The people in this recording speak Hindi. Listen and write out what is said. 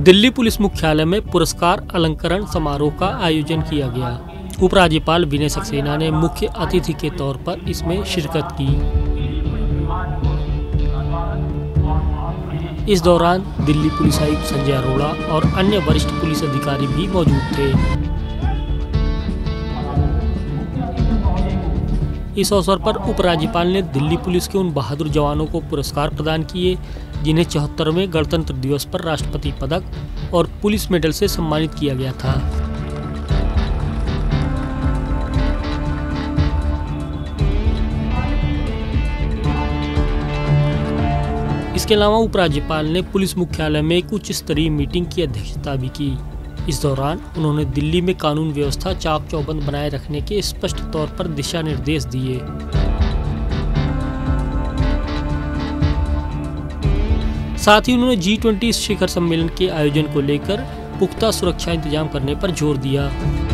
दिल्ली पुलिस मुख्यालय में पुरस्कार अलंकरण समारोह का आयोजन किया गया। उपराज्यपाल विनय सक्सेना ने मुख्य अतिथि के तौर पर इसमें शिरकत की। इस दौरान दिल्ली पुलिस आयुक्त संजय अरोड़ा और अन्य वरिष्ठ पुलिस अधिकारी भी मौजूद थे। इस अवसर पर उपराज्यपाल ने दिल्ली पुलिस के उन बहादुर जवानों को पुरस्कार प्रदान किए जिन्हें 74वें गणतंत्र दिवस पर राष्ट्रपति पदक और पुलिस मेडल से सम्मानित किया गया था। इसके अलावा उपराज्यपाल ने पुलिस मुख्यालय में एक उच्च स्तरीय मीटिंग की अध्यक्षता भी की। इस दौरान उन्होंने दिल्ली में कानून व्यवस्था चाक चौबंद बनाए रखने के स्पष्ट तौर पर दिशा निर्देश दिए। साथ ही उन्होंने G20 शिखर सम्मेलन के आयोजन को लेकर पुख्ता सुरक्षा इंतजाम करने पर जोर दिया।